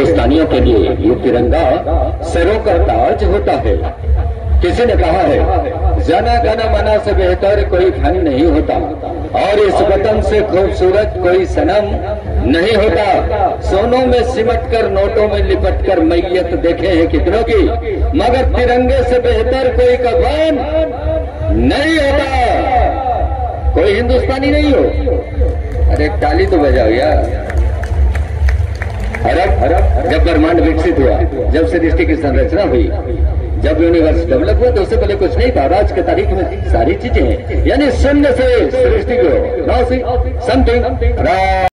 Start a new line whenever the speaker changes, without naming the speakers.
हिंदुस्तानियों के लिए ये तिरंगा सरों का ताज होता है। किसी ने कहा है जना गण मना से बेहतर कोई धन नहीं होता और इस वतन से खूबसूरत कोई सनम नहीं होता। सोनों में सिमट कर नोटों में लिपट कर मैयत देखे हैं कितनों की, मगर तिरंगे से बेहतर कोई कफन नहीं होता। कोई हिंदुस्तानी नहीं हो। अरे ताली तो बजाओ यार। अरब जब ब्रह्मांड विकसित हुआ, जब सृष्टि की संरचना हुई, जब यूनिवर्स डेवलप हुआ, तो उससे पहले कुछ नहीं था। आज के तारीख में सारी चीजें हैं, यानी शून्य से सृष्टि को समथिंग